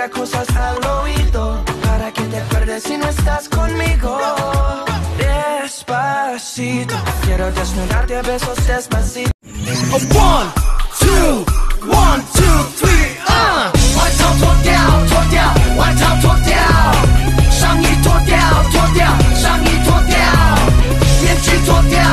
diga cosas al oído, para que te acuerdes si no estás conmigo. Despacito, quiero desnudarte a besos despacito. 1, 2, 1, 2, 3，外套脱掉，脱掉，外套脱掉，上衣脱掉，脱掉，上衣脱掉，面具脱掉。